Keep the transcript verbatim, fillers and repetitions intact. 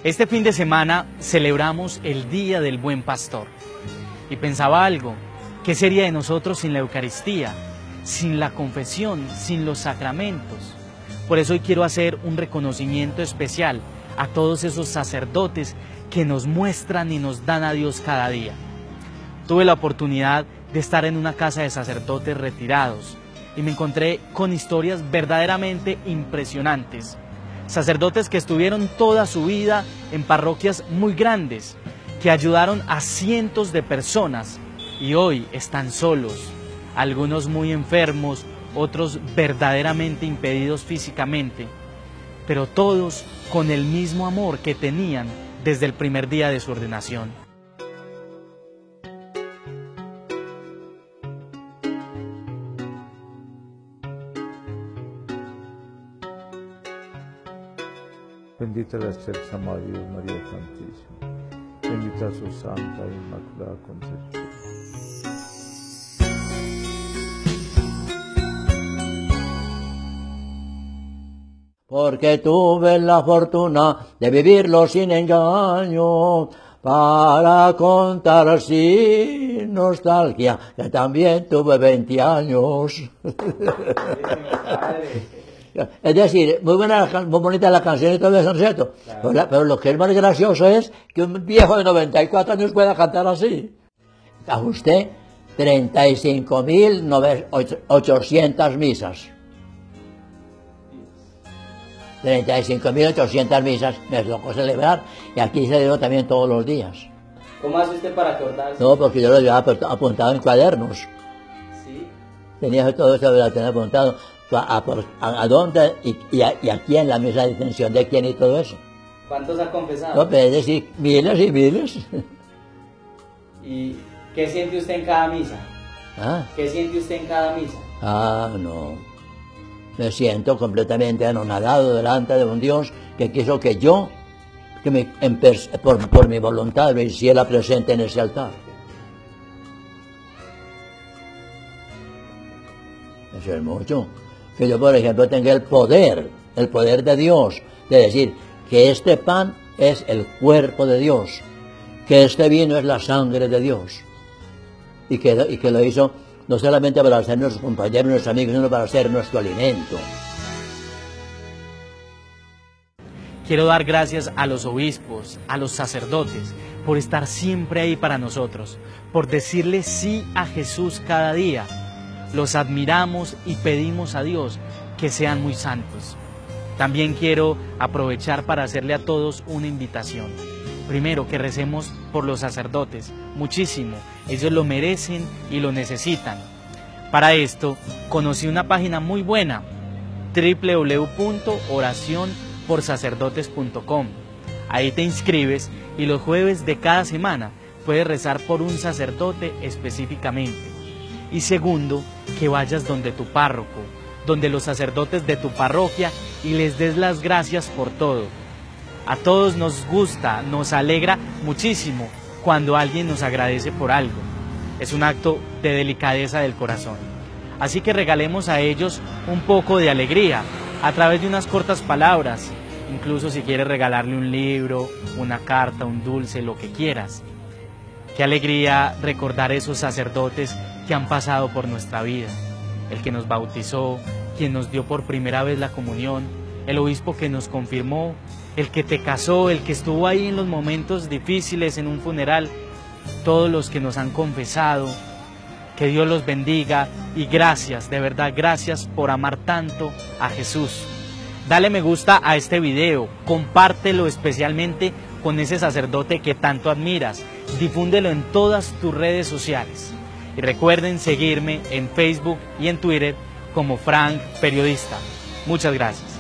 Este fin de semana celebramos el Día del Buen Pastor. Y pensaba algo, ¿qué sería de nosotros sin la Eucaristía, sin la confesión, sin los sacramentos? Por eso hoy quiero hacer un reconocimiento especial a todos esos sacerdotes que nos muestran y nos dan a Dios cada día. Tuve la oportunidad de estar en una casa de sacerdotes retirados y me encontré con historias verdaderamente impresionantes. Sacerdotes que estuvieron toda su vida en parroquias muy grandes, que ayudaron a cientos de personas y hoy están solos, algunos muy enfermos, otros verdaderamente impedidos físicamente, pero todos con el mismo amor que tenían desde el primer día de su ordenación. Bendita la Excelsa María, María Santísima, bendita su Santa e Inmaculada Concepción. Porque tuve la fortuna de vivirlo sin engaño, para contar sin nostalgia, que también tuve veinte años. Es decir, muy buena, muy bonita la canción y todo eso, ¿no es cierto? Claro. Pero, la, pero lo que es más gracioso es que un viejo de noventa y cuatro años pueda cantar así. A usted, treinta y cinco mil ochocientas misas. treinta y cinco mil ochocientas misas me tocó celebrar, y aquí celebro también todos los días. ¿Cómo hace usted para acordarse? No, porque yo lo llevaba apuntado en cuadernos. ¿Sí? Tenía todo eso, lo tenía apuntado. A, a, a dónde y, y, a, y a quién, la misa de intención de quién y todo eso. ¿Cuántos ha confesado? No, pero es decir, miles y miles. ¿Y qué siente usted en cada misa? ¿Ah? ¿Qué siente usted en cada misa? Ah, no. Me siento completamente anonadado delante de un Dios que quiso que yo, que me, en, por, por mi voluntad, me hiciera presente en ese altar. Eso es mucho. Que yo, por ejemplo, tenga el poder, el poder de Dios, de decir que este pan es el cuerpo de Dios, que este vino es la sangre de Dios, y que, y que lo hizo no solamente para ser nuestros compañeros, nuestros amigos, sino para ser nuestro alimento. Quiero dar gracias a los obispos, a los sacerdotes, por estar siempre ahí para nosotros, por decirle sí a Jesús cada día. Los admiramos y pedimos a Dios que sean muy santos. También quiero aprovechar para hacerle a todos una invitación. Primero, que recemos por los sacerdotes, muchísimo. Ellos lo merecen y lo necesitan. Para esto, conocí una página muy buena, doble u doble u doble u punto oración por sacerdotes punto com. Ahí te inscribes y los jueves de cada semana puedes rezar por un sacerdote específicamente. Y segundo, que vayas donde tu párroco, donde los sacerdotes de tu parroquia y les des las gracias por todo. A todos nos gusta, nos alegra muchísimo cuando alguien nos agradece por algo. Es un acto de delicadeza del corazón. Así que regalemos a ellos un poco de alegría a través de unas cortas palabras, incluso si quieres regalarle un libro, una carta, un dulce, lo que quieras. Qué alegría recordar esos sacerdotes que han pasado por nuestra vida, el que nos bautizó, quien nos dio por primera vez la comunión, el obispo que nos confirmó, el que te casó, el que estuvo ahí en los momentos difíciles en un funeral, todos los que nos han confesado. Que Dios los bendiga y gracias, de verdad, gracias por amar tanto a Jesús. Dale me gusta a este video, compártelo especialmente con ese sacerdote que tanto admiras, difúndelo en todas tus redes sociales. Y recuerden seguirme en Facebook y en Twitter como Frank Periodista. Muchas gracias.